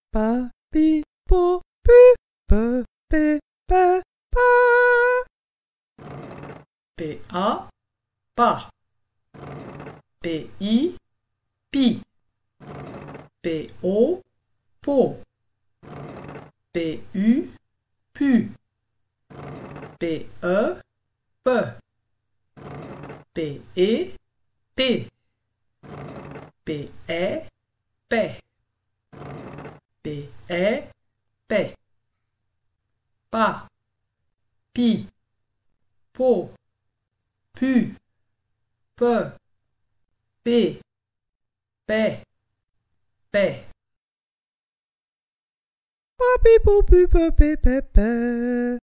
pa, pi, po, pu, pe, pe, pa. Pa, pa. Pi, pi. Po, po. Pu, pu. Pe, pe. Pe, pe. Pe, pe. Pe, pe. Pa, pi, po, pu, pe, pe, pe, pe. Pa, pi, po, pu, pe, pe, pe, pe.